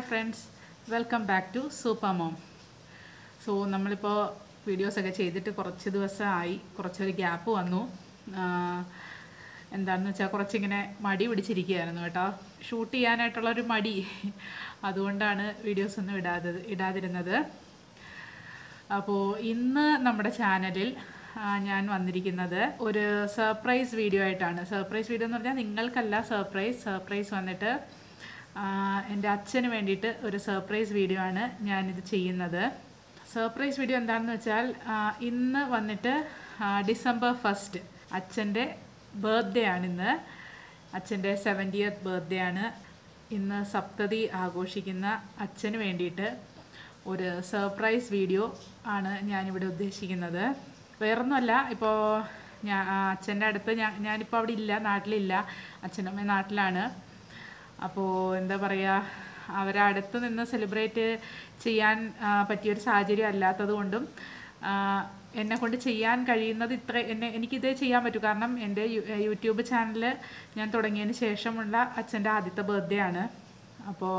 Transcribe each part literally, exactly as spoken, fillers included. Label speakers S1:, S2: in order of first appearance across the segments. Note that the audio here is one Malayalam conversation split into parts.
S1: friends, welcome back to Super Mom. So നമ്മളിപ്പോൾ വീഡിയോസ് ഒക്കെ ചെയ്തിട്ട് കുറച്ച് ദിവസമായി കുറച്ചൊരു ഗ്യാപ്പ് വന്നു. എന്താണെന്ന് വെച്ചാൽ കുറച്ചിങ്ങനെ മടി പിടിച്ചിരിക്കുകയായിരുന്നു കേട്ടോ. ഷൂട്ട് ചെയ്യാനായിട്ടുള്ളൊരു മടി, അതുകൊണ്ടാണ് വീഡിയോസ് ഒന്നും ഇടാതെ ഇടാതിരുന്നത്. അപ്പോൾ ഇന്ന് നമ്മുടെ ചാനലിൽ ഞാൻ വന്നിരിക്കുന്നത് ഒരു സർപ്രൈസ് വീഡിയോ ആയിട്ടാണ്. സർപ്രൈസ് വീഡിയോ എന്ന് പറഞ്ഞാൽ നിങ്ങൾക്കല്ല സർപ്രൈസ് സർപ്രൈസ് വന്നിട്ട് എൻ്റെ അച്ഛന് വേണ്ടിയിട്ട് ഒരു സർപ്രൈസ് വീഡിയോ ആണ് ഞാനിത് ചെയ്യുന്നത്. സർപ്രൈസ് വീഡിയോ എന്താണെന്ന് വെച്ചാൽ ഇന്ന് വന്നിട്ട് ഡിസംബർ ഫസ്റ്റ് അച്ഛൻ്റെ ബർത്ത്ഡേ ആണിന്ന്. അച്ഛൻ്റെ സെവൻറ്റിയത്ത് ബർത്ത്ഡേ ആണ് ഇന്ന്. സപ്തതി ആഘോഷിക്കുന്ന അച്ഛന് വേണ്ടിയിട്ട് ഒരു സർപ്രൈസ് വീഡിയോ ആണ് ഞാനിവിടെ ഉദ്ദേശിക്കുന്നത്. വേറൊന്നുമല്ല, ഇപ്പോൾ ഞാൻ അച്ഛൻ്റെ അടുത്ത് ഞാൻ ഞാനിപ്പോൾ അവിടെ ഇല്ല, നാട്ടിലില്ല. അച്ഛനമ്മ നാട്ടിലാണ്. അപ്പോൾ എന്താ പറയുക, അവരെ അടുത്ത് നിന്ന് സെലിബ്രേറ്റ് ചെയ്യാൻ പറ്റിയൊരു സാഹചര്യം അല്ലാത്തത് കൊണ്ടും എന്നെ കൊണ്ട് ചെയ്യാൻ കഴിയുന്നത് ഇത്ര എന്നെ എനിക്കിതേ ചെയ്യാൻ പറ്റൂ. കാരണം എൻ്റെ യൂട്യൂബ് ചാനൽ ഞാൻ തുടങ്ങിയതിന് ശേഷമുള്ള അച്ഛൻ്റെ ആദ്യത്തെ ബർത്ത്ഡേ ആണ്. അപ്പോൾ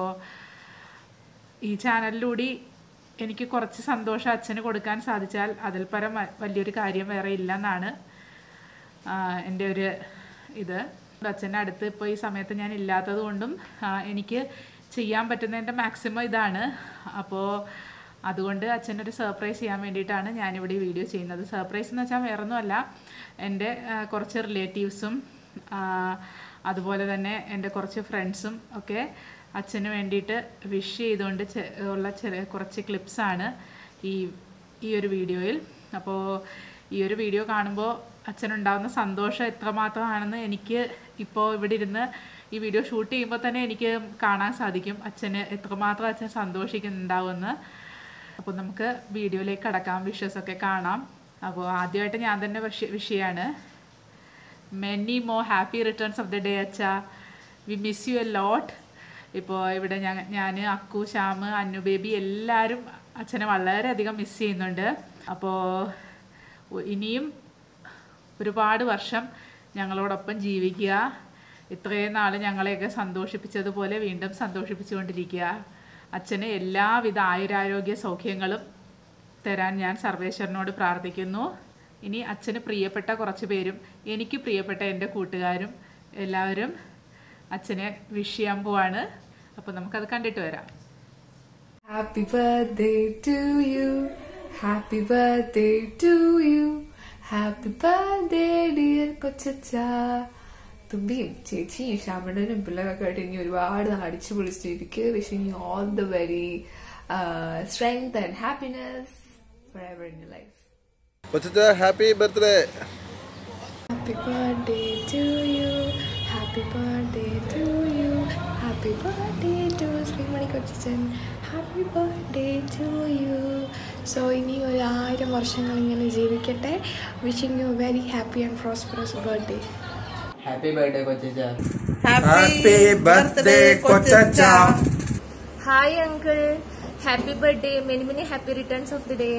S1: ഈ ചാനലിലൂടെ എനിക്ക് കുറച്ച് സന്തോഷം അച്ഛന് കൊടുക്കാൻ സാധിച്ചാൽ അതിൽ പരം വലിയൊരു കാര്യം വേറെ ഇല്ലെന്നാണ് എൻ്റെ ഒരു ഇത്. അച്ഛൻ്റെ അടുത്ത് ഇപ്പോൾ ഈ സമയത്ത് ഞാൻ ഇല്ലാത്തത് കൊണ്ടും എനിക്ക് ചെയ്യാൻ പറ്റുന്നതിൻ്റെ മാക്സിമം ഇതാണ്. അപ്പോൾ അതുകൊണ്ട് അച്ഛനൊരു സർപ്രൈസ് ചെയ്യാൻ വേണ്ടിയിട്ടാണ് ഞാനിവിടെ ഈ വീഡിയോ ചെയ്യുന്നത്. സർപ്രൈസ് എന്ന് വെച്ചാൽ വേറൊന്നുമല്ല, എൻ്റെ കുറച്ച് റിലേറ്റീവ്സും അതുപോലെ തന്നെ എൻ്റെ കുറച്ച് ഫ്രണ്ട്സും ഒക്കെ അച്ഛന് വേണ്ടിയിട്ട് വിഷ് ചെയ്തുകൊണ്ട് ഉള്ള ചെറിയ കുറച്ച് ക്ലിപ്സാണ് ഈ ഈ ഒരു വീഡിയോയിൽ. അപ്പോൾ ഈ ഒരു വീഡിയോ കാണുമ്പോൾ അച്ഛനുണ്ടാകുന്ന സന്തോഷം എത്രമാത്രമാണെന്ന് എനിക്ക് ഇപ്പോൾ ഇവിടെ ഇരുന്ന് ഈ വീഡിയോ ഷൂട്ട് ചെയ്യുമ്പോൾ തന്നെ എനിക്ക് കാണാൻ സാധിക്കും, അച്ഛന് എത്രമാത്രം അച്ഛൻ സന്തോഷിക്കുന്നുണ്ടാവുമെന്ന്. അപ്പോൾ നമുക്ക് വീഡിയോയിലേക്ക് കടക്കാം, വിഷസൊക്കെ കാണാം. അപ്പോൾ ആദ്യമായിട്ട് ഞാൻ തന്നെ വിഷ വിഷയമാണ് many more happy returns of the day അച്ഛ. We miss you a lot. ഇപ്പോൾ ഇവിടെ ഞാൻ ഞാൻ അക്കു, ശ്യാം, അന്നു ബേബി എല്ലാവരും അച്ഛനെ വളരെയധികം മിസ് ചെയ്യുന്നുണ്ട്. അപ്പോൾ ഇനിയും ഒരുപാട് വർഷം ഞങ്ങളോടൊപ്പം ജീവിക്കുക. ഇത്രയും നാൾ ഞങ്ങളെയൊക്കെ സന്തോഷിപ്പിച്ചതുപോലെ വീണ്ടും സന്തോഷിപ്പിച്ചുകൊണ്ടിരിക്കുക. അച്ഛന് എല്ലാവിധ ആയുരാരോഗ്യ സൗഖ്യങ്ങളും തരാൻ ഞാൻ സർവേശ്വരനോട് പ്രാർത്ഥിക്കുന്നു. ഇനി അച്ഛന് പ്രിയപ്പെട്ട കുറച്ച് പേരും എനിക്ക് പ്രിയപ്പെട്ട എൻ്റെ കൂട്ടുകാരും എല്ലാവരും അച്ഛനെ വിഷ് ചെയ്യാൻ പോവാണ്. അപ്പോൾ നമുക്കത് കണ്ടിട്ട് വരാം.
S2: Happy birthday to you, happy birthday to you, happy birthday dear കൊച്ചച്ചാ. തുമ്പിയും ചേച്ചിയും ശ്യാമണ്ണനും പിള്ളേരൊക്കെ ആയിട്ട് ഇനി ഒരുപാട് അടിച്ചു പൊളിച്ചിരിക്കുക. Wishing you all the very strength and happiness forever in your life.
S3: കൊച്ചച്ചാ happy birthday.
S2: Happy birthday to you, happy birthday to you, happy birthday to Sreemani കൊച്ചച്ചൻ, happy birthday to you. So ഇനി ഒരു ആയിരം വർഷങ്ങൾ ഇങ്ങനെ ജീവിക്കട്ടെ. Wishing you very happy and prosperous birthday.
S4: Happy birthday കൊച്ചച്ചാ.
S3: ഹാപ്പി ബർത്ത്ഡേ കൊച്ചച്ചാ.
S5: Hi uncle, happy birthday. Many many happy returns of the day.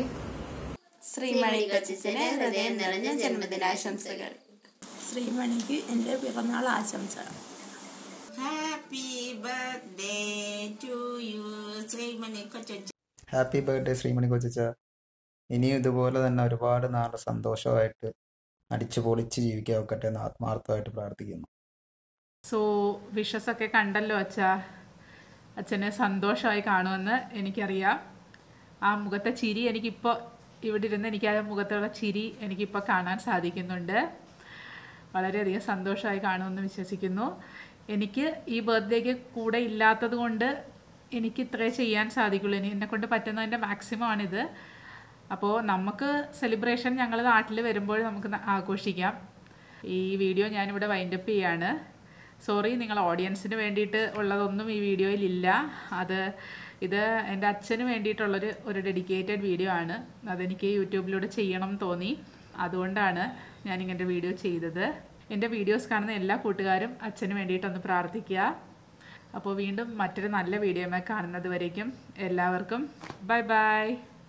S6: Sreemani കൊച്ചച്ചന് ഹൃദയം നിറഞ്ഞ ജന്മദിനാശംസകൾ.
S7: ശ്രീമണിക്ക് എൻ്റെ പിറന്നാൾ ആശംസകൾ.
S6: Happy birthday to you Sreemani കൊച്ചച്ച.
S4: ഹാപ്പി ബർത്ത്ഡേ ശ്രീമണി കൊച്ചച്ചാ. ഇനിയും ഇതുപോലെ തന്നെ ഒരുപാട് നാൾ സന്തോഷമായിട്ട് അടിച്ചു പൊളിച്ച് ജീവിക്കാൻ ഒക്കട്ടെ എന്ന് ആത്മാർത്ഥമായിട്ട് പ്രാർത്ഥിക്കുന്നു.
S1: സോ വിഷസൊക്കെ കണ്ടല്ലോ അച്ഛാ. അച്ഛന് സന്തോഷമായി കാണുമെന്ന് എനിക്കറിയാം. ആ മുഖത്തെ ചിരി എനിക്കിപ്പോൾ ഇവിടെ ഇരുന്ന് എനിക്ക് ആ മുഖത്തുള്ള ചിരി എനിക്കിപ്പോൾ കാണാൻ സാധിക്കുന്നുണ്ട്. വളരെയധികം സന്തോഷമായി കാണുമെന്ന് വിശ്വസിക്കുന്നു. എനിക്ക് ഈ ബർത്ത്ഡേക്ക് കൂടെ ഇല്ലാത്തത് കൊണ്ട് എനിക്ക് ഇത്രേ ചെയ്യാൻ സാധിക്കുള്ളൂ. ഇനി എന്നെക്കൊണ്ട് പറ്റുന്നതിൻ്റെ മാക്സിമം ആണിത്. അപ്പോൾ നമുക്ക് സെലിബ്രേഷൻ ഞങ്ങൾ നാട്ടിൽ വരുമ്പോൾ നമുക്ക് ആഘോഷിക്കാം. ഈ വീഡിയോ ഞാനിവിടെ വൈൻഡപ്പ് ചെയ്യാണ്. സോറി, നിങ്ങൾ ഓഡിയൻസിന് വേണ്ടിയിട്ട് ഉള്ളതൊന്നും ഈ വീഡിയോയിൽ ഇല്ല. അത് ഇത് എൻ്റെ അച്ഛന് വേണ്ടിയിട്ടുള്ളൊരു ഒരു ഡെഡിക്കേറ്റഡ് വീഡിയോ ആണ്. അതെനിക്ക് യൂട്യൂബിലൂടെ ചെയ്യണം എന്ന് തോന്നി, അതുകൊണ്ടാണ് ഞാനിങ്ങനെ വീഡിയോ ചെയ്തത്. എൻ്റെ വീഡിയോസ് കാണുന്ന എല്ലാ കൂട്ടുകാരും അച്ഛന് വേണ്ടിയിട്ടൊന്ന് പ്രാർത്ഥിക്കുക. അപ്പോൾ വീണ്ടും മറ്റൊരു നല്ല വീഡിയോയുമായി കാണുന്നത് വരേക്കും എല്ലാവർക്കും ബൈ ബൈ.